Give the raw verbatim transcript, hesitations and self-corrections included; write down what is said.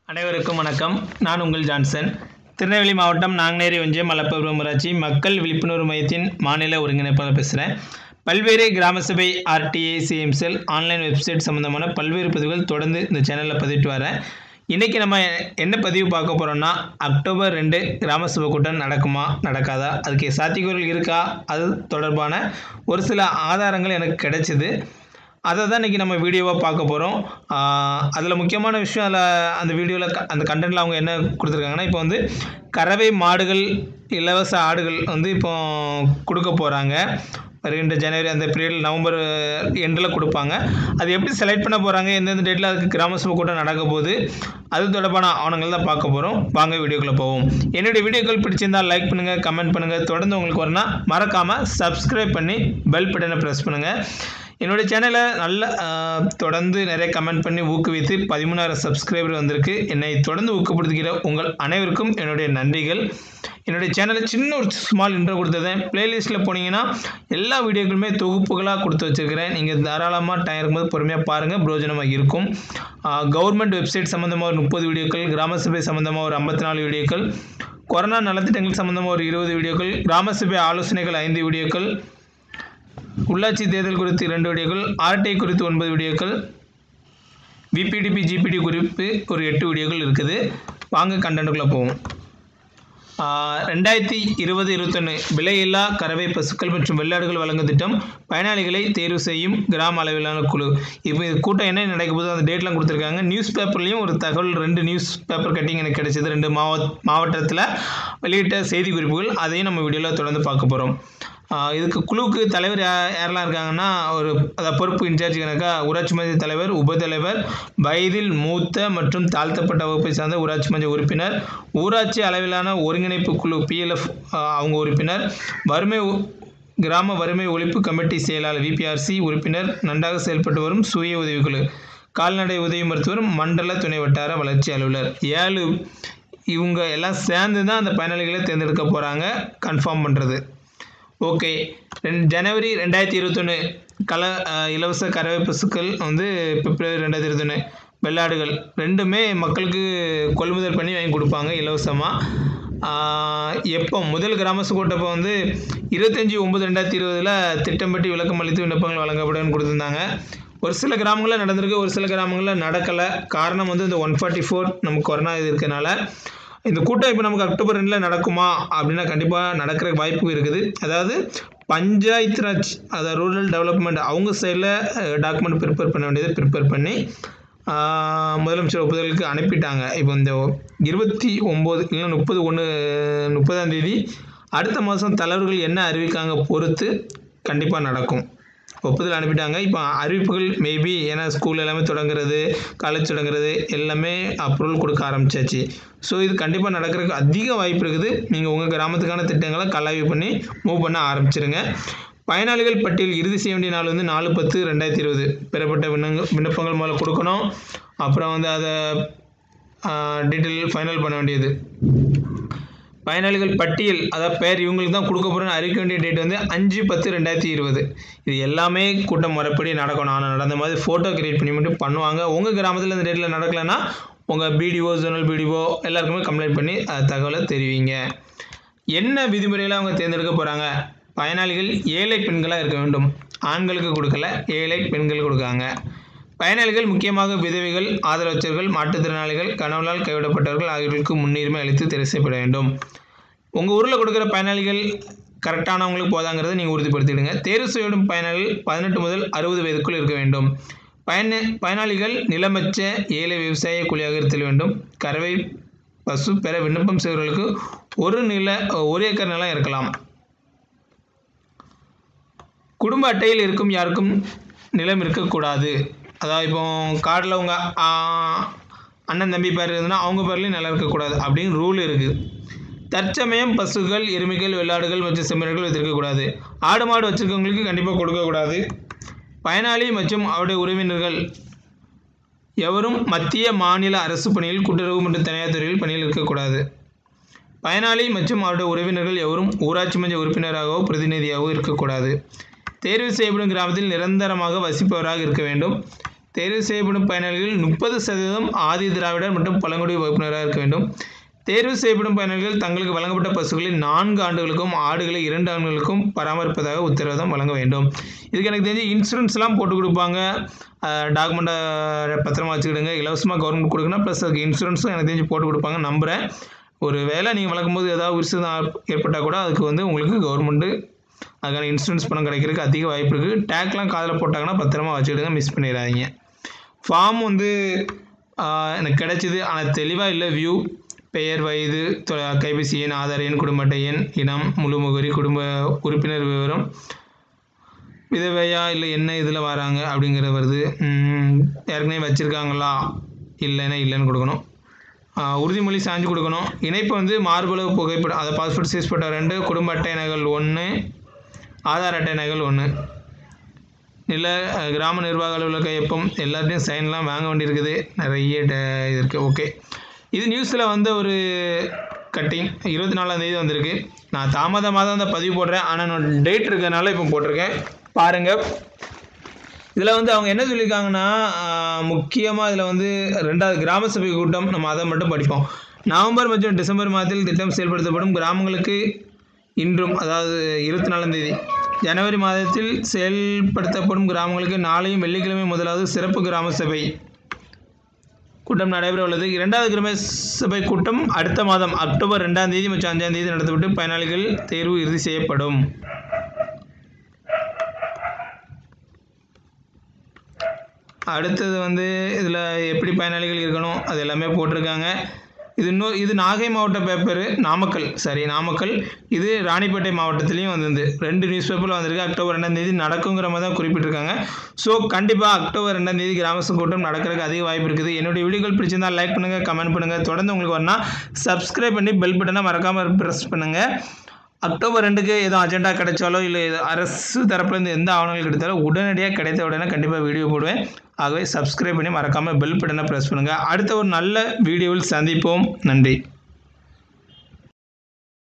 அனைவருக்கும் வணக்கம். நான் உங்கள் ஜான்சன். திருநெல்வேலி மாவட்டம் நாங்குநேரி ஒன்றியம் மலப்பபுரம் ஊராட்சி மக்கள் விழிப்புணர்வு மையத்தின் மாநில ஒருங்கிணைப்பாளர் பேசுகிறேன். பல்வேறு கிராம சபை ஆர்டிஐ சிஎம்செல் ஆன்லைன் வெப்சைட் சம்மந்தமான பல்வேறு பதிவுகள் தொடர்ந்து இந்த சேனலில் பதிவிட்டு வரேன். இன்றைக்கி நம்ம என்ன பதிவு பார்க்க போகிறோம்னா, அக்டோபர் ரெண்டு கிராம சபை கூட்டம் நடக்குமா நடக்காதா, அதுக்கு சாத்தியக்கூறுகள் இருக்கா, அது தொடர்பான ஒரு சில ஆதாரங்கள் எனக்கு கிடைச்சிது. அதை தான் இன்றைக்கி நம்ம வீடியோவாக பார்க்க போகிறோம். அதில் முக்கியமான விஷயம், அதில் அந்த வீடியோவில் அந்த கண்டென்ட்டில் அவங்க என்ன கொடுத்துருக்காங்கன்னா, இப்போ வந்து கறவை மாடுகள் இலவச ஆடுகள் வந்து இப்போ கொடுக்க போகிறாங்க. வருகின்ற ஜனவரி அந்த பீரியட் நவம்பர் எண்டில் கொடுப்பாங்க. அது எப்படி செலக்ட் பண்ண போகிறாங்க, எந்தெந்த டேட்டில் அதுக்கு கிராம சபை கூட்டம் நடக்க போகுது, அது தொடர்பான ஆவணங்கள் தான் பார்க்க போகிறோம். வாங்க வீடியோக்குள்ளே போவோம். என்னுடைய வீடியோக்கள் பிடிச்சிருந்தால் லைக் பண்ணுங்கள், கமெண்ட் பண்ணுங்கள். தொடர்ந்து உங்களுக்கு வரணும்னா மறக்காமல் சப்ஸ்கிரைப் பண்ணி பெல் பட்டனை ப்ரெஸ் பண்ணுங்கள். என்னுடைய சேனலை நல்ல தொடர்ந்து நிறைய கமெண்ட் பண்ணி ஊக்குவித்து பதிமூணாயிரம் சப்ஸ்கிரைபர் வந்திருக்கு. என்னை தொடர்ந்து ஊக்கப்படுத்துகிற உங்கள் அனைவருக்கும் என்னுடைய நன்றிகள். என்னுடைய சேனலில் சின்ன ஒரு ஸ்மால் இன்ட்ரோ கொடுத்துருந்தேன். ப்ளேலிஸ்ட்டில் போனீங்கன்னா எல்லா வீடியோக்களுமே தொகுப்புகளாக கொடுத்து வச்சுருக்கிறேன். நீங்கள் தாராளமாக டைம் இருக்கும்போது பொறுமையாக பாருங்கள், பிரயோஜனமாக இருக்கும். கவர்மெண்ட் வெப்சைட் சம்மந்தமாக ஒரு முப்பது வீடியோக்கள், கிராம சபை சம்மந்தமாக ஒரு ஐம்பத்தி நாலு வீடியோக்கள், கொரோனா நலத்திட்டங்கள் சம்மந்தமாக ஒரு இருபது வீடியோக்கள், கிராம சபை ஆலோசனைகள் ஐந்து வீடியோக்கள், உள்ளாட்சி தேர்தல் குறித்து இரண்டு வீடியோக்கள், ஆர்டிஐ குறித்து ஒன்பது வீடியோக்கள், விபிடிபி ஜிபிடி குறிப்பு ஒரு எட்டு வீடியோக்கள் இருக்குது. வாங்க கண்டென்ட்டுக்குள்ளே போவோம். ரெண்டாயிரத்தி இருபது இருபத்தொன்று விலையில்லா கறவை பசுக்கள் மற்றும் வெள்ளாடுகள் வழங்கும் திட்டம் பயனாளிகளை தேர்வு செய்யும் கிராம அளவிலான குழு. இப்போ இது கூட்டம் என்ன நடக்க போது அந்த டேட்லாம் கொடுத்துருக்காங்க. நியூஸ் பேப்பர்லேயும் ஒரு தகவல், ரெண்டு நியூஸ் பேப்பர் கட்டிங் எனக்கு கிடைச்சது. ரெண்டு மாவட்ட மாவட்டத்தில் வெளியிட்ட செய்தி குறிப்புகள், அதையும் நம்ம வீடியோவில் தொடர்ந்து பார்க்க போகிறோம். இதுக்கு குழுவுக்கு தலைவர் யாரெல்லாம் இருக்காங்கன்னா, ஒரு அதாவது பொறுப்பு இன்சார்ஜ் கணக்கா ஊராட்சி மன்ற தலைவர், உபத்தலைவர், வயதில் மூத்த மற்றும் தாழ்த்தப்பட்ட வகுப்பை சார்ந்த ஊராட்சி மன்ற உறுப்பினர், ஊராட்சி அளவிலான ஒருங்கிணைப்பு குழு பிஎல்எஃப் அவங்க உறுப்பினர், வறுமை கிராம வறுமை ஒழிப்பு கமிட்டி செயலாளர் விபிஆர்சி உறுப்பினர், நன்றாக செயல்பட்டு வரும் சுய உதவிக்குழு, கால்நடை உதவி மருத்துவர், மண்டல துணை வட்டார வளர்ச்சி அலுவலர். ஏழு இவங்க எல்லாம் சேர்ந்து தான் அந்த பயனாளிகளை தேர்ந்தெடுக்க போகிறாங்க, கன்ஃபார்ம் பண்ணுறது. ஓகே, ரெண்டு ஜனவரி ரெண்டாயிரத்தி இருபத்தொன்று கல இலவச கறவை பசுக்கள் வந்து பிப்ரவரி ரெண்டாயிரத்தி இருபத்தொன்று வெள்ளாடுகள் ரெண்டுமே மக்களுக்கு கொள்முதல் பண்ணி வாங்கி கொடுப்பாங்க இலவசமாக. எப்போ முதல் கிராம சபை கூட்டப்போ வந்து இருபத்தஞ்சி ஒம்பது ரெண்டாயிரத்தி இருபதில் திட்டம்பட்டி விளக்கம் அளித்து விண்ணப்பங்கள் வழங்கப்படும் கொடுத்துருந்தாங்க. ஒரு சில கிராமங்களில் நடந்திருக்கு, ஒரு சில கிராமங்களில் நடக்கலை. காரணம் வந்து இந்த ஒன் ஃபார்ட்டி ஃபோர் நமக்கு கொரோனா இது இருக்கிறனால. இந்த கூட்டம் இப்போ நமக்கு அக்டோபர் ரெண்டில் நடக்குமா அப்படின்னா கண்டிப்பாக நடக்கிற வாய்ப்பு இருக்குது. அதாவது பஞ்சாயத்து ராஜ், அதாவது ரூரல் டெவலப்மெண்ட் அவங்க சைடில் டாக்குமெண்ட் ப்ரிப்பேர் பண்ண வேண்டியதை ப்ரிப்பேர் பண்ணி முதலமைச்சர் ஒப்புதலுக்கு அனுப்பிட்டாங்க. இப்போ இந்த இருபத்தி ஒம்பது இல்லை முப்பது ஒன்று முப்பதாம் தேதி அடுத்த மாதம் தலைவர்கள் என்ன அறிவிக்காங்க பொறுத்து கண்டிப்பாக நடக்கும். ஒப்புதல் அனுப்பிட்டாங்க. இப்போ அறிவிப்புகள் மேபி, ஏன்னா ஸ்கூல் எல்லாமே தொடங்குறது, காலேஜ் தொடங்குறது எல்லாமே அப்ரூவல் கொடுக்க ஆரம்பித்தாச்சு. ஸோ இது கண்டிப்பாக நடக்கிறதுக்கு அதிக வாய்ப்பு இருக்குது. நீங்கள் உங்கள் கிராமத்துக்கான திட்டங்களை கலாய்வு பண்ணி மூவ் பண்ண ஆரம்பிச்சிருங்க. பயனாளிகள் பட்டியல் இறுதி செய்ய வேண்டிய நாள் வந்து நாலு பத்து ரெண்டாயிரத்தி இருபது பெறப்பட்ட விண்ணங்க விண்ணப்பங்கள் முதல்ல கொடுக்கணும். அப்புறம் வந்து அதை டீட்டெயில் ஃபைனல் பண்ண வேண்டியது. பயனாளிகள் பட்டியல், அதாவது பேர் இவங்களுக்கு தான் கொடுக்க போகிறேன்னு அறிவிக்க வேண்டிய டேட் வந்து அஞ்சு பத்து ரெண்டாயிரத்தி இருபது. இது எல்லாமே கூட்டம் முறைப்படி நடக்கணும். ஆனால் நடந்த மாதிரி ஃபோட்டோ கிரியேட் பண்ணி மட்டும் பண்ணுவாங்க. உங்கள் கிராமத்தில் இந்த டேட்டில் நடக்கலைன்னா உங்கள் பிடிஓ, ஜோனல் பிடிஓ எல்லாருக்குமே கம்ப்ளைண்ட் பண்ணி தகவலை தெரிவிங்க. என்ன விதிமுறையில் அவங்க தேர்ந்தெடுக்க போகிறாங்க? பயனாளிகள் ஏழை பெண்களாக இருக்க வேண்டும். ஆண்களுக்கு கொடுக்கல, ஏழை பெண்கள் கொடுக்காங்க. பயனாளிகள் முக்கியமாக விதவைகள், ஆதரவற்றவர்கள், மாற்றுத்திறனாளிகள், கணவனால் கைவிடப்பட்டவர்கள் ஆகியோருக்கு முன்னுரிமை அளித்து தேர்வு செய்யப்பட வேண்டும். உங்கள் ஊரில் கொடுக்குற பயனாளிகள் கரெக்டானவங்களுக்கு போதாங்கிறத நீங்கள் உறுதிப்படுத்திடுங்க. தேர்வு செய்யப்படும் பயனாளிகள் பதினெட்டு முதல் அறுபது வயதுக்குள் இருக்க வேண்டும். பயன பயனாளிகள் நிலமற்ற ஏழை விவசாய கூலியாக இருத்தல் வேண்டும். கறவை பசு பெற விண்ணப்பம் செய்வர்களுக்கு ஒரு நில ஒரு ஏக்கர் நிலம் இருக்கலாம். குடும்ப அட்டையில் இருக்கும் யாருக்கும் நிலம் இருக்கக்கூடாது. அதாவது இப்போ கார்டில் உங்கள் அண்ணன் தம்பி பேர் இருந்ததுன்னா அவங்க பேர்லேயும் நிலம் இருக்கக்கூடாது அப்படின்னு ரூல் இருக்குது. தற்சமயம் பசுகள், எருமைகள், வெள்ளாடுகள் மற்றும் செம்மறிகள் வைத்திருக்கக்கூடாது. ஆடு மாடு வச்சுருக்கவங்களுக்கு கண்டிப்பாக கொடுக்கக்கூடாது. பயனாளி மற்றும் அவருடைய உறவினர்கள் எவரும் மத்திய மாநில அரசு பணியில், கூட்டுறவு மற்றும் தனியார் துறையில் பணியில் இருக்கக்கூடாது. பயனாளி மற்றும் அவருடைய உறவினர்கள் எவரும் ஊராட்சி மன்ற உறுப்பினராகவோ பிரதிநிதியாகவோ இருக்கக்கூடாது. தேர்வு செய்யப்படும் கிராமத்தில் நிரந்தரமாக வசிப்பவராக இருக்க வேண்டும். தேர்வு செய்யப்படும் பயனாளிகள் முப்பது சதவீதம் ஆதி திராவிடர் மற்றும் பழங்குடி வகுப்பினராக இருக்க வேண்டும். தேர்வு செய்யப்படும் பயனாளிகள் தங்களுக்கு வழங்கப்பட்ட பசுக்களை நான்கு ஆண்டுகளுக்கும் ஆடுகளை இரண்டு ஆண்டுகளுக்கும் பராமரிப்பதாக உத்தரவாதம் வழங்க வேண்டும். இதுக்கு எனக்கு தெரிஞ்சு இன்சூரன்ஸ்லாம் போட்டு கொடுப்பாங்க. டாக்குமெண்ட்டை பத்திரமா வச்சுக்கிடுங்க. இலவசமாக கவர்மெண்ட் கொடுக்கணும். ப்ளஸ் அதுக்கு இன்சூரன்ஸும் எனக்கு தெரிஞ்சு போட்டு கொடுப்பாங்க நம்புகிறேன். ஒரு வேளை நீங்கள் வளர்க்கும்போது ஏதாவது உயிர்சேதம் ஏற்பட்டால் கூட அதுக்கு வந்து உங்களுக்கு கவர்மெண்ட்டு அதுக்கான இன்சூரன்ஸ் பணம் கிடைக்கிறதுக்கு அதிக வாய்ப்பு இருக்குது. டேக்லாம் காதில் போட்டாங்கன்னா பத்திரமா வச்சுக்கிடுங்க, மிஸ் பண்ணிடாதீங்க. ஃபார்ம் வந்து எனக்கு கிடைச்சிது, ஆனால் தெளிவாக இல்லை. வியூ பெயர், வயது, கைபேசி எண், ஆதார் எண், குடும்ப அட்டை எண், இனம், முழு முகவரி, குடும்ப உறுப்பினர் விவரம், விதவையா இல்லை என்ன இதில் வராங்க அப்படிங்கிற வருது. ஏற்கனவே வச்சுருக்காங்களா இல்லைன்னா இல்லைன்னு கொடுக்கணும். உறுதிமொழி சாஞ்சு கொடுக்கணும். இணைப்பு வந்து மார்பளவு புகைப்படம், அதை பாஸ்போர்ட் சைஸ் போட்டோ ரெண்டு, குடும்ப அட்டை நகல் ஒன்று, ஆதார் அட்டை நகல் ஒன்று, நில கிராம நிர்வாக அலுவலக கையொப்பம், எல்லாத்தையும் சைன்லாம் வாங்க வேண்டியிருக்குது. நிறைய இது இருக்குது. ஓகே, இது நியூஸில் வந்து ஒரு கட்டிங் இருபத்தி நாலாந்தேதி வந்திருக்கு. நான் தாமதமாக தான் அந்த பதிவு போடுறேன், ஆனால் நான் டேட் இருக்கிறதுனால இப்போ போட்டிருக்கேன். பாருங்கள், இதில் வந்து அவங்க என்ன சொல்லியிருக்காங்கன்னா, முக்கியமாக இதில் வந்து ரெண்டாவது கிராம சபை கூட்டம், நம்ம அதை மட்டும் படிப்போம். நவம்பர் மற்றும் டிசம்பர் மாதத்தில் திட்டம் செயல்படுத்தப்படும் கிராமங்களுக்கு இன்றும், அதாவது இருபத்தி நாலாந்தேதி ஜனவரி மாதத்தில் செயல்படுத்தப்படும் கிராமங்களுக்கு நாளையும் வெள்ளிக்கிழமை முதலாவது சிறப்பு கிராம சபை கூட்டம் நடைபெற உள்ளது. இரண்டாவது கிராம சபை கூட்டம் அடுத்த மாதம் அக்டோபர் ரெண்டாம் தேதி மற்றும் அஞ்சாம் தேதி நடத்தப்பட்டு பயனாளிகள் தேர்வு இறுதி செய்யப்படும். அடுத்தது வந்து இதில் எப்படி பயனாளிகள் இருக்கணும் அது எல்லாமே போட்டிருக்காங்க. இது இன்னும் இது நாகை மாவட்ட பேப்பரு, நாமக்கல் சாரி நாமக்கல் இது ராணிப்பேட்டை மாவட்டத்துலேயும் வந்து ரெண்டு நியூஸ் பேப்பரில் வந்திருக்கு. அக்டோபர் ரெண்டாம் தேதி நடக்குங்கிற மாதிரி தான் குறிப்பிட்டிருக்காங்க. ஸோ கண்டிப்பாக அக்டோபர் ரெண்டாம் தேதி கிராம சபை கூட்டம் நடக்கிறதுக்கு அதிக வாய்ப்பு இருக்குது. என்னுடைய வீடியோக்கள் பிடிச்சிருந்தால் லைக் பண்ணுங்கள், கமெண்ட் பண்ணுங்கள். தொடர்ந்து உங்களுக்கு வரணும் சப்ஸ்கிரைப் பண்ணி பெல் பட்டனை மறக்காமல் ப்ரெஸ் பண்ணுங்கள். அக்டோபர் ரெண்டுக்கு எதுவும் அஜெண்டா கிடைச்சாலோ இல்லை அரசு தரப்புலேருந்து எந்த ஆவணங்கள் கிடைத்தாலும் உடனடியாக கிடைத்த உடனே கண்டிப்பாக வீடியோ போடுவேன். ஆகவே சப்ஸ்கிரைப் பண்ணி மறக்காமல் பெல் பட்டனை ப்ரெஸ் பண்ணுங்கள். அடுத்த ஒரு நல்ல வீடியோவில் சந்திப்போம். நன்றி.